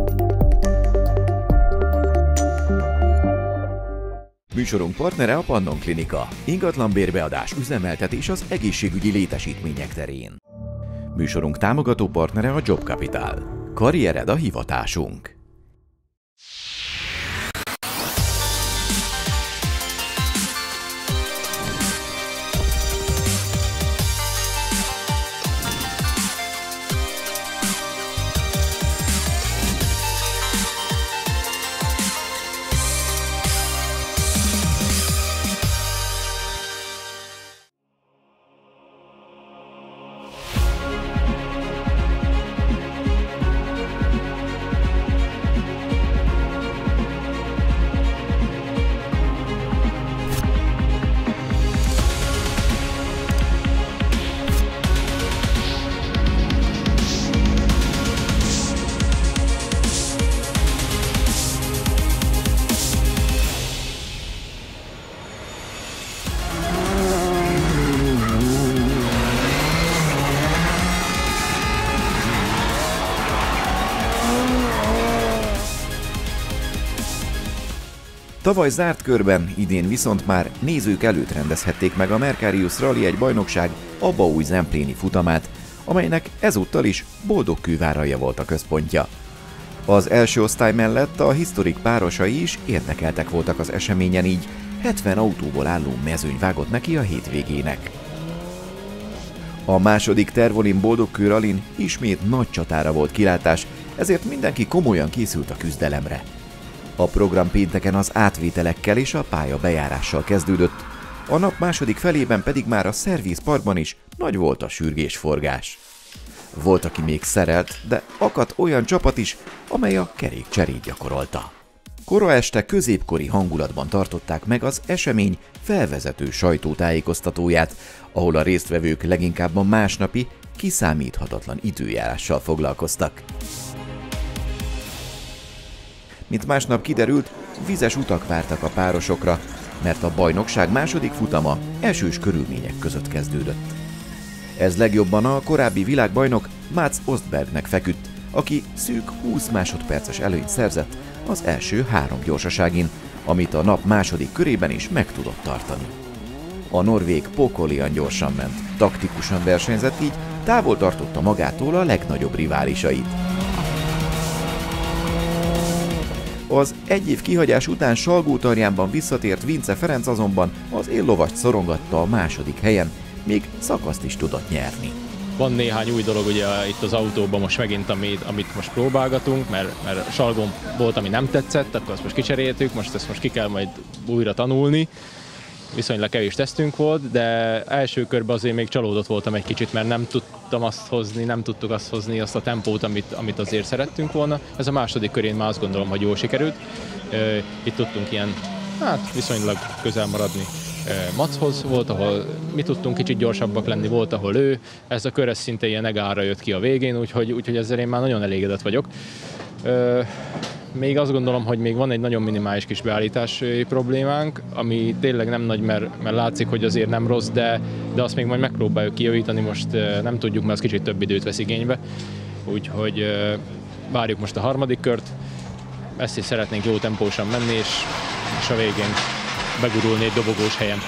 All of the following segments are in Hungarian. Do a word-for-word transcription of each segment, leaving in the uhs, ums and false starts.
Műsorunk partnere a Pannon Klinika. Ingatlan bérbeadás, üzemeltetés az egészségügyi létesítmények terén. Műsorunk támogató partnere a Job Capital. Karriered a hivatásunk. Tavaly zárt körben, idén viszont már nézők előtt rendezhették meg a Mercarius Rally egy bajnokság Abaúj-Zempléni futamát, amelynek ezúttal is Boldogkőváralja volt a központja. Az első osztály mellett a historik párosai is érdekeltek voltak az eseményen, így hetven autóból álló mezőny vágott neki a hétvégének. A második Tervolin Boldogkő Rallyn ismét nagy csatára volt kilátás, ezért mindenki komolyan készült a küzdelemre. A program pénteken az átvételekkel és a pálya bejárással kezdődött, a nap második felében pedig már a szervizparkban is nagy volt a sürgésforgás. Volt, aki még szerelt, de akadt olyan csapat is, amely a kerékcserét gyakorolta. Kora este középkori hangulatban tartották meg az esemény felvezető sajtótájékoztatóját, ahol a résztvevők leginkább a másnapi, kiszámíthatatlan időjárással foglalkoztak. Mint másnap kiderült, vizes utak vártak a párosokra, mert a bajnokság második futama esős körülmények között kezdődött. Ez legjobban a korábbi világbajnok Mats Östbergnek feküdt, aki szűk húsz másodperces előnyt szerzett az első három gyorsaságin, amit a nap második körében is meg tudott tartani. A norvég pokolian gyorsan ment, taktikusan versenyzett, így távol tartotta magától a legnagyobb riválisait. Az egy év kihagyás után Salgótarjánban visszatért Vince Ferenc azonban az éllovast szorongatta a második helyen, még szakaszt is tudott nyerni. Van néhány új dolog ugye itt az autóban most megint, amit, amit most próbálgatunk, mert, mert Salgón volt, ami nem tetszett, akkor azt most kicseréltük, most ezt most ki kell majd újra tanulni. Viszonylag kevés tesztünk volt, de első körben azért még csalódott voltam egy kicsit, mert nem tudtam azt hozni, nem tudtuk azt hozni, azt a tempót, amit, amit azért szerettünk volna. Ez a második körén már azt gondolom, hogy jól sikerült. Itt tudtunk ilyen, hát viszonylag közel maradni Matshoz, volt, ahol mi tudtunk kicsit gyorsabbak lenni, volt, ahol ő. Ez a kör ez szinte ilyen egára jött ki a végén, úgyhogy, úgyhogy ezzel én már nagyon elégedett vagyok. Még azt gondolom, hogy még van egy nagyon minimális kis beállítási problémánk, ami tényleg nem nagy, mert, mert látszik, hogy azért nem rossz, de, de azt még majd megpróbáljuk kijavítani, most nem tudjuk, mert az kicsit több időt vesz igénybe. Úgyhogy várjuk most a harmadik kört, ezt is szeretnénk jó tempósan menni, és, és a végén begurulni egy dobogós helyen.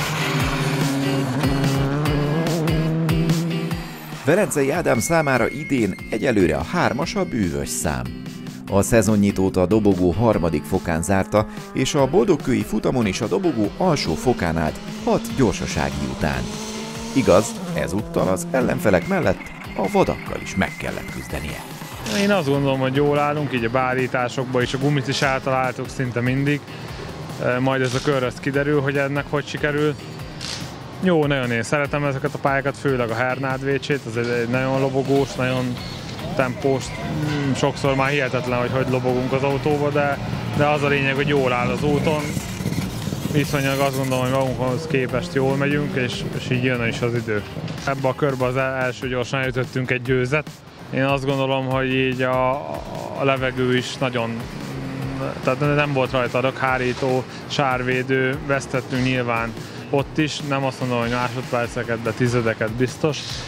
Velencei Ádám számára idén egyelőre a hármas a bűvös szám. A szezonnyitót a dobogó harmadik fokán zárta, és a boldogkői futamon is a dobogó alsó fokán állt hat gyorsasági után. Igaz, ezúttal az ellenfelek mellett a vadakkal is meg kellett küzdenie. Én azt gondolom, hogy jól állunk, így a beállításokban is, a gumit is általáltuk szinte mindig. Majd ez a kör ezt kiderül, hogy ennek hogy sikerül. Jó, nagyon én szeretem ezeket a pályákat, főleg a Hernádvécsét, ez egy nagyon lobogós, nagyon tempós, sokszor már hihetetlen, hogy hogy lobogunk az autóba, de, de az a lényeg, hogy jól áll az úton. Viszonylag azt gondolom, hogy magunkhoz képest jól megyünk, és, és így jön is az idő. Ebbe a körbe az első gyorsan elütöttünk egy győzet. Én azt gondolom, hogy így a, a levegő is nagyon, tehát nem volt rajta röghárító, sárvédő, vesztettünk nyilván ott is, nem azt mondom, hogy másodperceket, de tizedeket biztos.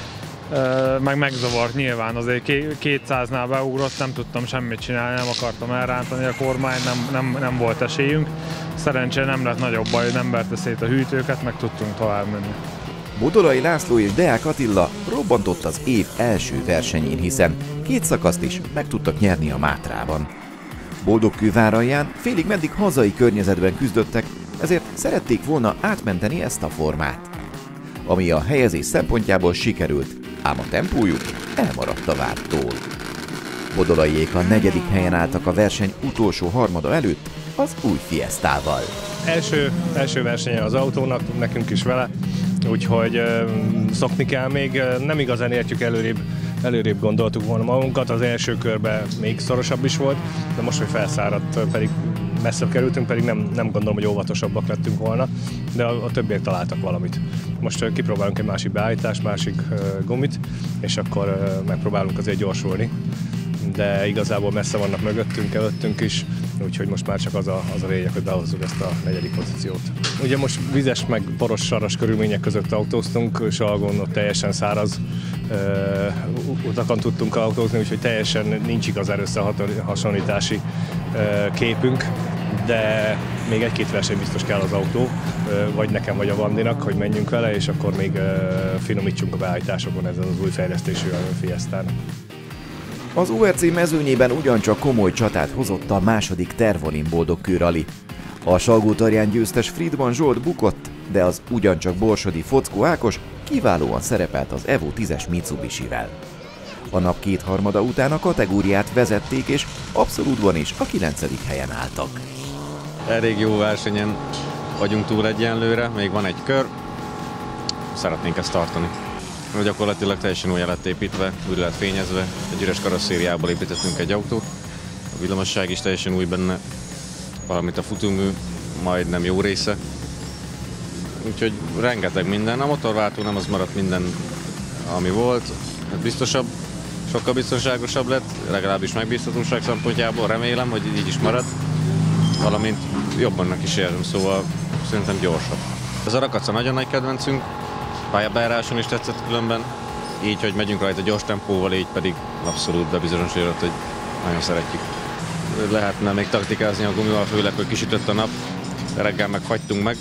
meg megzavart nyilván, azért kétszáznál beugrott, nem tudtam semmit csinálni, nem akartam elrántani a kormányt, nem, nem, nem volt esélyünk. Szerencsére nem lett nagyobb baj, nem verte szét a hűtőket, meg tudtunk tovább menni. Bodolai László és Deák Attila robbantott az év első versenyén, hiszen két szakaszt is meg tudtak nyerni a Mátrában. Boldogkőváralján félig meddig hazai környezetben küzdöttek, ezért szerették volna átmenteni ezt a formát. Ami a helyezés szempontjából sikerült, ám a tempójuk elmaradt a vártól. Bodolaiék a negyedik helyen álltak a verseny utolsó harmada előtt az új Fiestával. Első, első versenye az autónak, nekünk is vele, úgyhogy ö, szokni kell még, nem igazán értjük előrébb, előrébb gondoltuk volna magunkat, az első körben még szorosabb is volt, de most, hogy felszáradt, pedig messzebb kerültünk, pedig nem, nem gondolom, hogy óvatosabbak lettünk volna, de a, a többiek találtak valamit. Most uh, kipróbálunk egy másik beállítást, másik uh, gumit, és akkor uh, megpróbálunk azért gyorsulni. De igazából messze vannak mögöttünk, előttünk is, úgyhogy most már csak az a, az a lényeg, hogy behozzuk ezt a negyedik pozíciót. Ugye most vizes meg poros saras körülmények között autóztunk, Salgon ott teljesen száraz uh, utakon tudtunk autózni, úgyhogy teljesen nincs igazán összehasonlítási uh, képünk, de még egy-két verseny biztos kell az autó, uh, vagy nekem, vagy a Vandinak, hogy menjünk vele, és akkor még uh, finomítsunk a beállításokon ezen az új fejlesztésű Fiestán. Az u er cé mezőnyében ugyancsak komoly csatát hozott a második Tervolin Boldogkő Rali. A Salgótarján győztes Friedman Zsolt bukott, de az ugyancsak borsodi Fockó Ákos kiválóan szerepelt az Evo tízes Mitsubishivel. A nap kétharmada után a kategóriát vezették, és abszolútban is a kilencedik helyen álltak. Elég jó versenyen vagyunk túl egyenlőre, még van egy kör, szeretnénk ezt tartani. Gyakorlatilag teljesen újra lett építve, újra lett fényezve, egy üres karosszériából építettünk egy autót, a villamosság is teljesen új benne, valamint a futómű majdnem jó része, úgyhogy rengeteg minden, a motorváltó nem az maradt minden, ami volt, hát biztosabb, sokkal biztonságosabb lett, legalábbis megbízhatóság szempontjából, remélem, hogy így is marad, valamint jobbannak is érzem, szóval szerintem gyorsabb. Ez a Rakaca nagyon nagy kedvencünk, pályabejáráson is tetszett különben, így, hogy megyünk rajta gyors tempóval, így pedig abszolút bebizonyosodott, hogy nagyon szeretjük. Lehetne még taktikázni a gumival, főleg, hogy kisütött a nap, reggel meg fagytunk meg,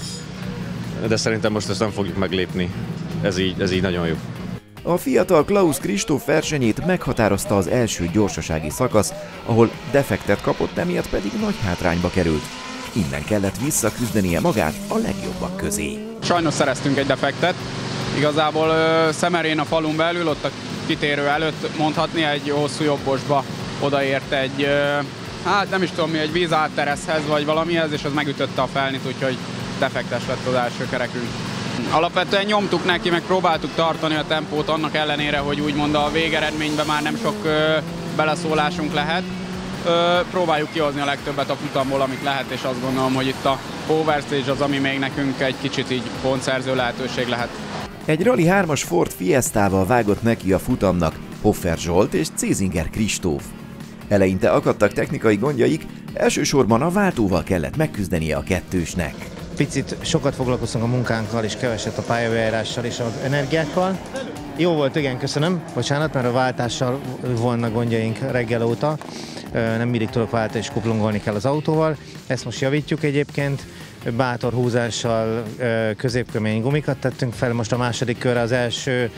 de szerintem most ezt nem fogjuk meglépni, ez így, ez így nagyon jó. A fiatal Klaus Kristóf versenyét meghatározta az első gyorsasági szakasz, ahol defektet kapott, emiatt pedig nagy hátrányba került. Innen kellett visszaküzdenie magát a legjobbak közé. Sajnos szereztünk egy defektet. Igazából Szemerén a falun belül, ott a kitérő előtt mondhatni egy hosszú jobbosba odaért egy, hát nem is tudom mi, egy vízáttereszhez vagy valamihez, és az megütötte a felnit, úgyhogy defektes lett az első kerekünk. Alapvetően nyomtuk neki, meg próbáltuk tartani a tempót annak ellenére, hogy úgymond a végeredményben már nem sok beleszólásunk lehet. Próbáljuk kihozni a legtöbbet a futamból, amit lehet, és azt gondolom, hogy itt a overstage az, ami még nekünk egy kicsit így pontszerző lehetőség lehet. Egy Rally hármas Ford Fiestával vágott neki a futamnak Hoffer Zsolt és Cézinger Kristóf. Eleinte akadtak technikai gondjaik, elsősorban a váltóval kellett megküzdenie a kettősnek. Picit sokat foglalkoztunk a munkánkkal, és keveset a pályabejárással és az energiákkal. Jó volt, igen, köszönöm. Bocsánat, mert a váltással volna gondjaink reggel óta. Nem mindig tudok váltani, és kuplungolni kell az autóval. Ezt most javítjuk egyébként. Bátor húzással középkömény gumikat tettünk fel. Most a második körre az első,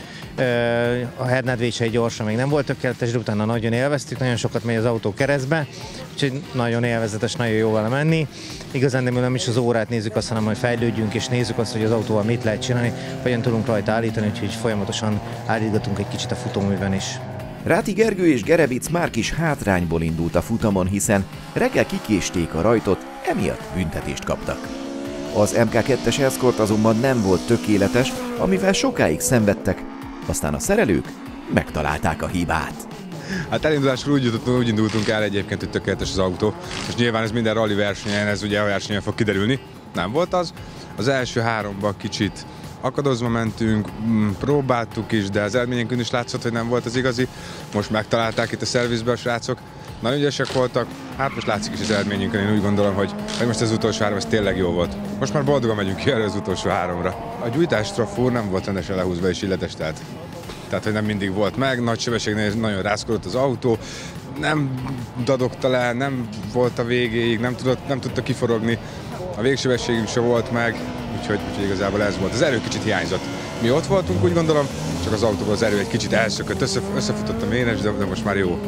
a hernedvécsei gyorsan még nem volt tökéletes, de utána nagyon élveztük, nagyon sokat megy az autó keresztbe, úgyhogy nagyon élvezetes, nagyon jó vele menni. Igazán nem is az órát nézzük azt, hanem hogy fejlődjünk és nézzük azt, hogy az autóval mit lehet csinálni, hogyan tudunk rajta állítani, úgyhogy folyamatosan állítgatunk egy kicsit a futóműben is. Ráti Gergő és Gerebic Márk is hátrányból indult a futamon, hiszen reggel kikésték a rajtot, emiatt büntetést kaptak. Az em ká kettes Escort azonban nem volt tökéletes, amivel sokáig szenvedtek, aztán a szerelők megtalálták a hibát. Hát elindulásról úgy, jutottunk, úgy indultunk el egyébként, hogy tökéletes az autó, és nyilván ez minden rally versenyen, ez ugye a versenyen fog kiderülni. Nem volt az. Az első háromban kicsit akadozva mentünk, próbáltuk is, de az eredményünkön is látszott, hogy nem volt az igazi. Most megtalálták itt a szervizbe a srácok, nagyon ügyesek voltak, hát most látszik is az eredményünkön, én úgy gondolom, hogy, hogy most az utolsó három, ez tényleg jó volt. Most már boldogan megyünk ki erre az utolsó háromra. A gyújtás trafó nem volt rendesen lehúzva és illetes, tehát tehát hogy nem mindig volt meg, nagy sebességnél nagyon rászkodott az autó, nem dadogta le, nem volt a végéig, nem, tudott, nem tudta kiforogni, a végsebességünk se volt meg, úgyhogy, úgyhogy igazából ez volt. Az erő kicsit hiányzott. Mi ott voltunk, úgy gondolom, csak az autóból az erő egy kicsit elszökött, össze, összefutott a ménes, de, de most már jó.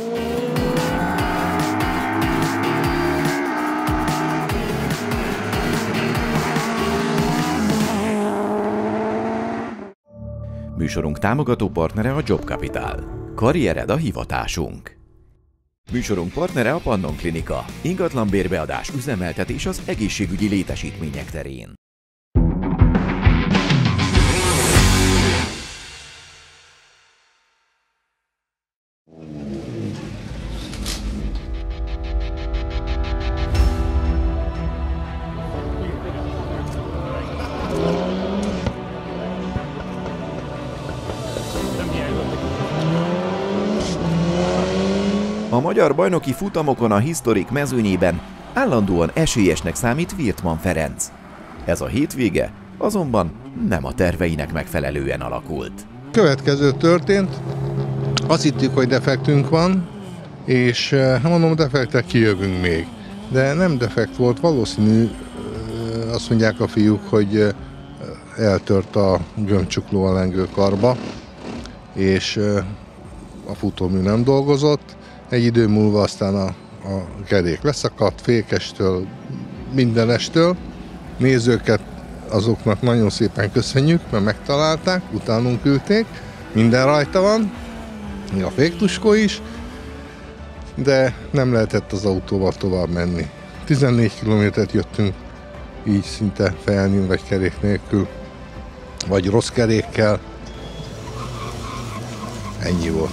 Műsorunk támogató partnere a Job Capital. Karriered a hivatásunk. Műsorunk partnere a Pannon Klinika. Ingatlan bérbeadás, üzemeltetés az egészségügyi létesítmények terén. A magyar bajnoki futamokon a Historic mezőnyében állandóan esélyesnek számít Wirtmann Ferenc. Ez a hétvége azonban nem a terveinek megfelelően alakult. Következő történt, azt hittük, hogy defektünk van, és mondom, defektek kijövünk még. De nem defekt volt, valószínű, azt mondják a fiúk, hogy eltört a gömbcsukló a lengőkarba, és a futómű nem dolgozott. Egy idő múlva aztán a, a kerék leszakadt, fékestől, mindenestől. Nézőket azoknak nagyon szépen köszönjük, mert megtalálták, utánunk küldték. Minden rajta van, a féktuskó is, de nem lehetett az autóval tovább menni. tizennégy kilométert jöttünk így szinte felnyúl vagy kerék nélkül, vagy rossz kerékkel. Ennyi volt.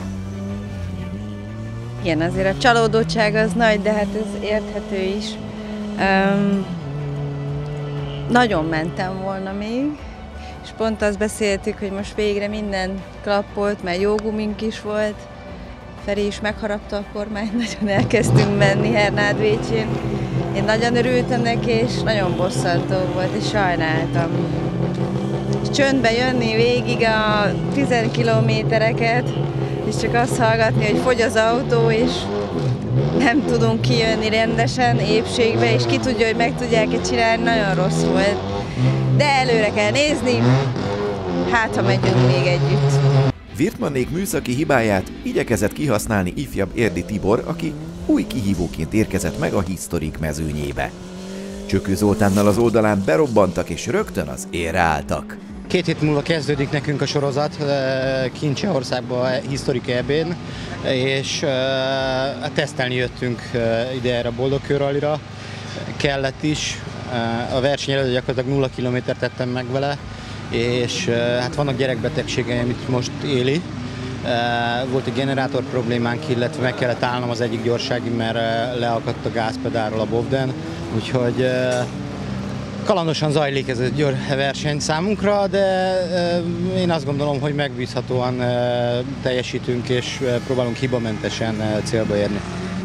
Igen, azért a csalódottság az nagy, de hát ez érthető is. Um, nagyon mentem volna még, és pont azt beszéltük, hogy most végre minden klappolt, mert jó gumink is volt. Feri is megharapta a kormányt, nagyon elkezdtünk menni Hernádvécsén. Én nagyon örültem neki, és nagyon bosszantó volt, és sajnáltam. És csöndbe jönni végig a tíz kilométereket, és csak azt hallgatni, hogy fogy az autó, és nem tudunk kijönni rendesen, épségbe, és ki tudja, hogy meg tudják-e csinálni, nagyon rossz volt. De előre kell nézni, hát ha megyünk még együtt. Wirtmannék műszaki hibáját igyekezett kihasználni ifjabb Érdi Tibor, aki új kihívóként érkezett meg a Historic mezőnyébe. Csökő Zoltánnal az oldalán berobbantak és rögtön az élre álltak. Két hét múlva kezdődik nekünk a sorozat kint Csehországban, Historic é bén, és tesztelni jöttünk ide erre a Boldogkő rallira, kellett is. A verseny előtt gyakorlatilag nulla kilométert tettem meg vele, és hát vannak gyerekbetegségei, amit most éli. Volt egy generátor problémánk, illetve meg kellett állnom az egyik gyorsági, mert leakadt a gázpedálról a bovden, úgyhogy kalandosan zajlik ez a verseny számunkra, de én azt gondolom, hogy megbízhatóan teljesítünk és próbálunk hibamentesen célba érni.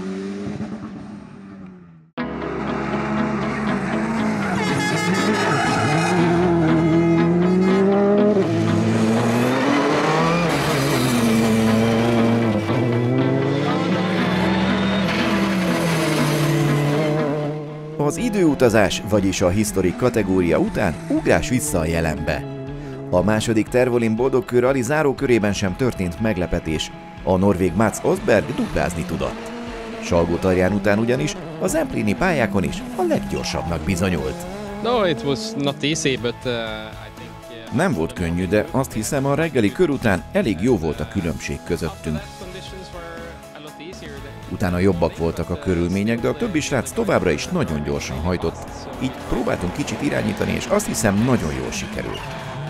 Az időutazás, vagyis a Historic kategória után ugrás vissza a jelenbe. A második Tervolin Boldogkő rali zárókörében sem történt meglepetés, a norvég Mats Osberg duplázni tudott. Salgótarján után ugyanis a zemplini pályákon is a leggyorsabbnak bizonyult. No, it was not easy, but, uh, I think, yeah. Nem volt könnyű, de azt hiszem a reggeli kör után elég jó volt a különbség közöttünk. Utána jobbak voltak a körülmények, de a többi srác továbbra is nagyon gyorsan hajtott, így próbáltunk kicsit irányítani, és azt hiszem nagyon jól sikerült.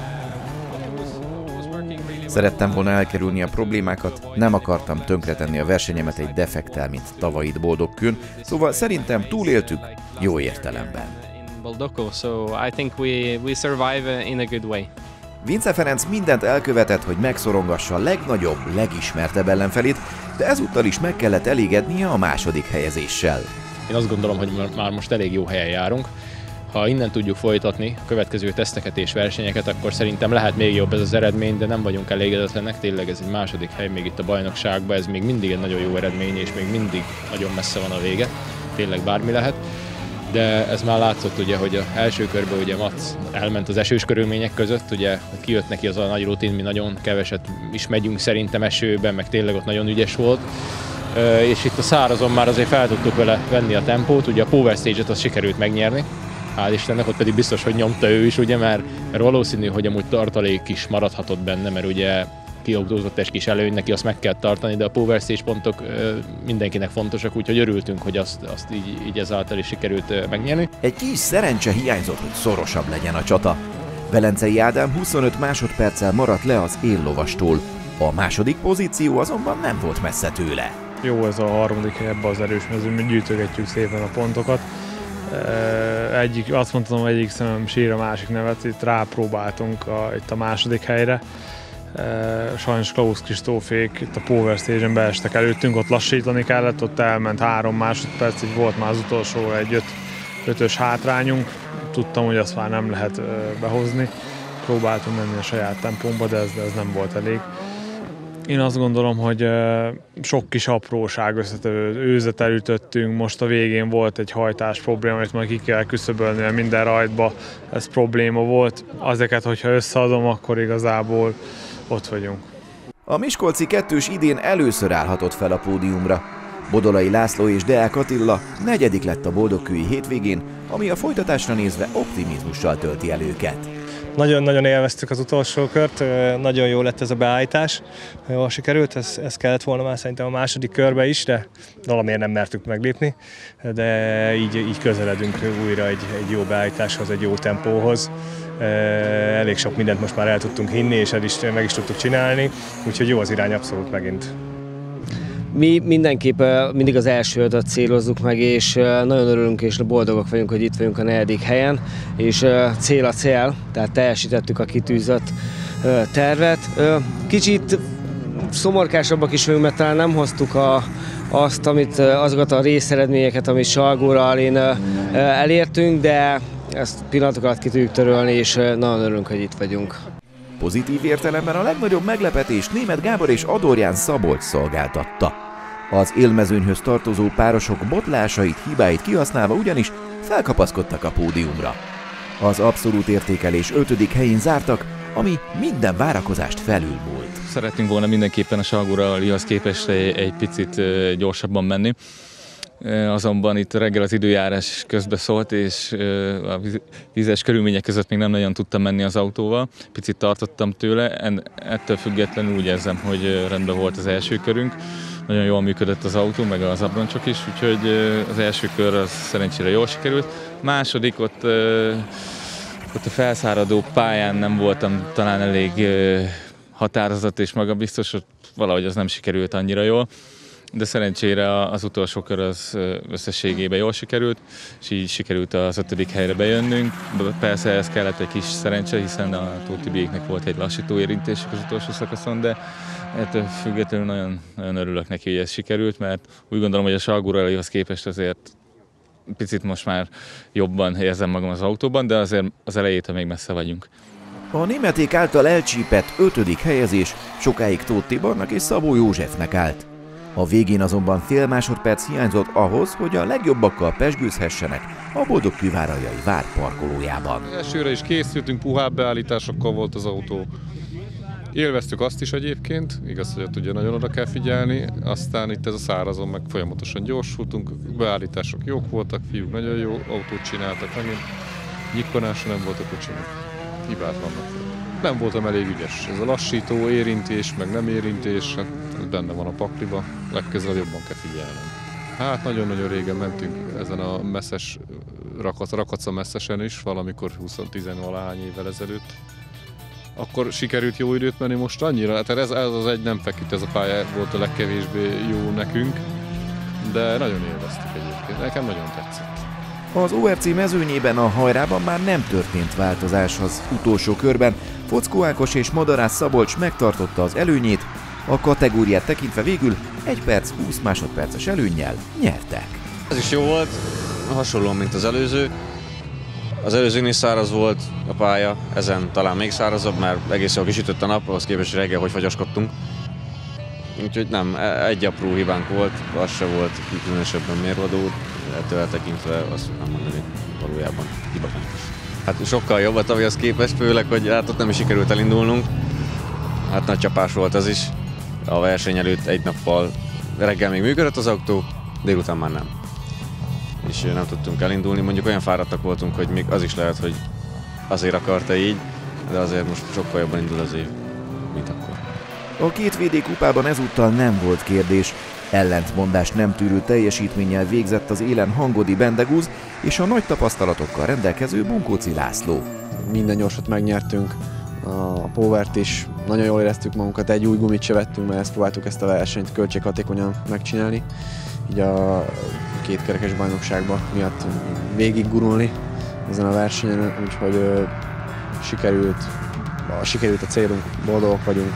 Szerettem volna elkerülni a problémákat, nem akartam tönkretenni a versenyemet egy defektel, mint tavalyit Boldogkőn, szóval szerintem túléltük jó értelemben. Vince Ferenc mindent elkövetett, hogy megszorongassa a legnagyobb, legismertebb ellenfelét, de ezúttal is meg kellett elégednie a második helyezéssel. Én azt gondolom, hogy már most elég jó helyen járunk. ha innen tudjuk folytatni a következő teszteket és versenyeket, akkor szerintem lehet még jobb ez az eredmény, de nem vagyunk elégedetlenek, tényleg ez egy második hely még itt a bajnokságban, ez még mindig egy nagyon jó eredmény, és még mindig nagyon messze van a vége, tényleg bármi lehet. De ez már látszott ugye, hogy az első körben ugye Mac elment az esős körülmények között, ugye kijött neki az a nagy rutin, mi nagyon keveset is megyünk szerintem esőben, meg tényleg ott nagyon ügyes volt. És itt a szárazon már azért fel tudtuk vele venni a tempót, ugye a Power Stage-et azt sikerült megnyerni, hál' Istennek, ott pedig biztos, hogy nyomta ő is, ugye, mert, mert valószínű, hogy amúgy tartalék is maradhatott benne, mert ugye kiautózott egy kis előny, neki azt meg kell tartani, de a Power Stage pontok mindenkinek fontosak, úgyhogy örültünk, hogy azt, azt így, így ezáltal is sikerült megnyerni. Egy kis szerencse hiányzott, hogy szorosabb legyen a csata. Velencei Ádám huszonöt másodperccel maradt le az éllovastól. A második pozíció azonban nem volt messze tőle. Jó ez a harmadik hely ebbe az erős mezőn, gyűjtögetjük szépen a pontokat. Egyik, azt mondtam, hogy egyik szemem sír, a másik nevet, itt rápróbáltunk a, itt a második helyre. Sajnos Klaus Kristófék itt a Power Stage-en beestek előttünk, ott lassítani kellett, ott elment három másodperc, így volt már az utolsó egy öt, ötös hátrányunk. Tudtam, hogy azt már nem lehet behozni. Próbáltunk menni a saját tempómba, de ez, de ez nem volt elég. Én azt gondolom, hogy sok kis apróság összetevő őzet elütöttünk, most a végén volt egy hajtás probléma, amit majd ki kell küszöbölni, mert minden rajtban ez probléma volt. Azeket, hogyha összeadom, akkor igazából ott vagyunk. A miskolci kettős idén először állhatott fel a pódiumra. Bodolai László és Deák Attila negyedik lett a boldogkői hétvégén, ami a folytatásra nézve optimizmussal tölti el őket. Nagyon-nagyon élveztük az utolsó kört, nagyon jó lett ez a beállítás, jól sikerült, ez, ez kellett volna már szerintem a második körbe is, de valamiért nem mertük meglépni, de így, így közeledünk újra egy, egy jó beállításhoz, egy jó tempóhoz. Elég sok mindent most már el tudtunk hinni, és el is, meg is tudtuk csinálni, úgyhogy jó az irány abszolút megint. Mi mindenképp mindig az első ötöt célozzuk meg, és nagyon örülünk és boldogok vagyunk, hogy itt vagyunk a negyedik helyen, és cél a cél, tehát teljesítettük a kitűzött tervet. Kicsit szomorkásabbak is vagyunk, mert talán nem hoztuk a, azt, amit, azokat a részeredményeket, amit Salgóral én elértünk, de ezt pillanatok alatt ki tudjuk törölni, és nagyon örülünk, hogy itt vagyunk. Pozitív értelemben a legnagyobb meglepetés Németh Gábor és Adorján Szabolcs szolgáltatta. Az élmezőnyhöz tartozó párosok botlásait, hibáit kihasználva ugyanis felkapaszkodtak a pódiumra. Az abszolút értékelés ötödik helyén zártak, ami minden várakozást felülmúlt. Szeretnénk volna mindenképpen a Salgó Rallyhoz képest egy, egy picit gyorsabban menni. Azonban itt reggel az időjárás közbeszólt, és a vízes körülmények között még nem nagyon tudtam menni az autóval. Picit tartottam tőle, ettől függetlenül úgy érzem, hogy rendben volt az első körünk. Nagyon jól működött az autó, meg az abroncsok is, úgyhogy az első kör az szerencsére jól sikerült. Második, ott, ott a felszáradó pályán nem voltam talán elég határozott és magabiztos, ott valahogy az nem sikerült annyira jól. De szerencsére az utolsó kör az összességében jól sikerült, és így sikerült az ötödik helyre bejönnünk. Persze ez kellett egy kis szerencse, hiszen a Tóth Tibiéknek volt egy lassító érintésük az utolsó szakaszon, de ettől függetlenül nagyon, nagyon örülök neki, hogy ez sikerült, mert úgy gondolom, hogy a Salgó Rallyhoz képest azért picit most már jobban érzem magam az autóban, de azért az elejétől még messze vagyunk. A németék által elcsípett ötödik helyezés sokáig Tóth Tibornak és Szabó Józsefnek állt. A végén azonban fél másodperc hiányzott ahhoz, hogy a legjobbakkal pezsgőzhessenek a Boldogkővárajai vár parkolójában. Elsőre is készültünk, puhább beállításokkal volt az autó. Élveztük azt is egyébként, igaz, hogy ott ugye nagyon oda kell figyelni, aztán itt ez a szárazon meg folyamatosan gyorsultunk, beállítások jók voltak, fiúk nagyon jó autót csináltak, megint nyikkanásra nem volt a kocsinak, hibátlannak. Nem voltam elég ügyes. Ez a lassító, érintés, meg nem érintés, ez benne van a pakliba, legközelebb jobban kell figyelnem. Hát nagyon-nagyon régen mentünk ezen a messzes, rakac, rakaca messzesen is, valamikor húsz-tizenvalahány évvel ezelőtt. Akkor sikerült jó időt menni, most annyira, hát ez, ez az egy nem feküdt, ez a pálya volt a legkevésbé jó nekünk, de nagyon élveztük egyébként, nekem nagyon tetszett. Az o er cé mezőnyében a hajrában már nem történt változás az utolsó körben. Fockó Ákos és Madarász Szabolcs megtartotta az előnyét, a kategóriát tekintve végül egy perc húsz másodperces előnnyel nyertek. Ez is jó volt, hasonló, mint az előző. Az előzőn is száraz volt a pálya, ezen talán még szárazabb, mert egész jól kisütött a nap, ahhoz képest reggel, hogy fagyaskodtunk. Úgyhogy nem, egy apró hibánk volt, az se volt különösebben mérvadó, ettől eltekintve azt nem mondani, valójában hibamentes. Hát sokkal jobb a tavalyhoz képest, főleg, hogy hát ott nem is sikerült elindulnunk. Hát nagy csapás volt az is. A verseny előtt egy nappal reggel még működött az autó, délután már nem. És nem tudtunk elindulni, mondjuk olyan fáradtak voltunk, hogy még az is lehet, hogy azért akarta így, de azért most sokkal jobban indul az év, mint akkor. A két vé dé kupában ezúttal nem volt kérdés. Ellentmondást nem tűrő teljesítménnyel végzett az élen Hangodi Bendegúz és a nagy tapasztalatokkal rendelkező Bunkóci László. Minden gyorsat megnyertünk, a Powert is, nagyon jól éreztük magunkat, egy új gumit se vettünk, mert ezt próbáltuk ezt a versenyt költséghatékonyan megcsinálni. Így a kétkerekes bajnokságban miatt végig gurulni ezen a versenyen, úgyhogy ö, sikerült, sikerült a célunk, boldogok vagyunk.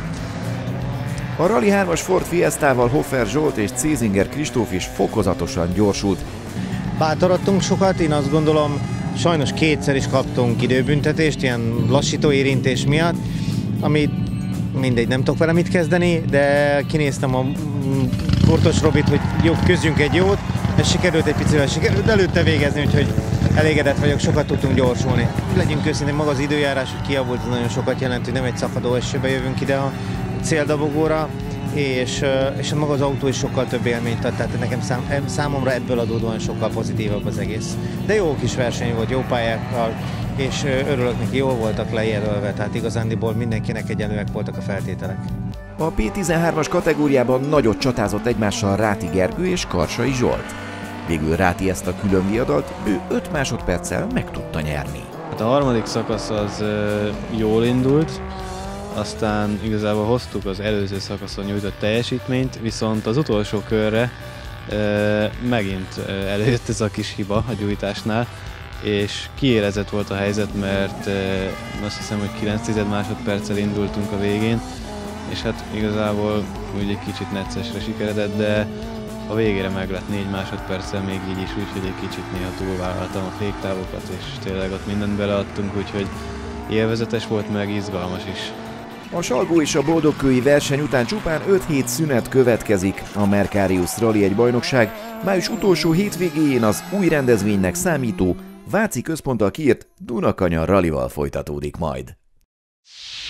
A Rally hármas Ford Fiestával Hofer Zsolt és Cézinger Kristóf is fokozatosan gyorsult. Bátorodtunk sokat, én azt gondolom, sajnos kétszer is kaptunk időbüntetést, ilyen lassító érintés miatt, amit mindegy, nem tudok vele mit kezdeni, de kinéztem a Kurtos Robit, hogy jó, közjünk egy jót, és sikerült egy picivel, sikerült előtte végezni, úgyhogy elégedett vagyok, sokat tudtunk gyorsulni. Legyünk őszintén, maga az időjárás, hogy kiavult, az nagyon sokat jelent, hogy nem egy szakadó esőbe jövünk ide a céldobogóra, és, és maga az autó is sokkal több élményt ad, tehát nekem szám, számomra ebből adódóan sokkal pozitívabb az egész. De jó kis verseny volt, jó pályákkal, és örülök neki, jól voltak lejelölve, tehát igazándiból mindenkinek egyenlőek voltak a feltételek. A P tizenhármas kategóriában nagyot csatázott egymással Ráti Gergő és Karsai Zsolt. Végül Ráti ezt a külön viadalt ő öt másodperccel meg tudta nyerni. Hát a harmadik szakasz az jól indult, aztán igazából hoztuk az előző szakaszon nyújtott teljesítményt, viszont az utolsó körre megint előjött ez a kis hiba a gyújtásnál, és kiélezett volt a helyzet, mert azt hiszem, hogy kilenc tized másodperccel indultunk a végén, és hát igazából úgy egy kicsit neccesre sikeredett, de a végére meg lett négy másodperccel még így is, úgyhogy egy kicsit néha túlvállaltam a féktávokat, és tényleg ott mindent beleadtunk, úgyhogy élvezetes volt, meg izgalmas is. A Salgó és a Boldogkői verseny után csupán öt hét szünet következik. A Mercarius Rally egy bajnokság május utolsó hétvégéjén az új rendezvénynek számító Váci központtal kiírt Dunakanyar Rallyval folytatódik majd.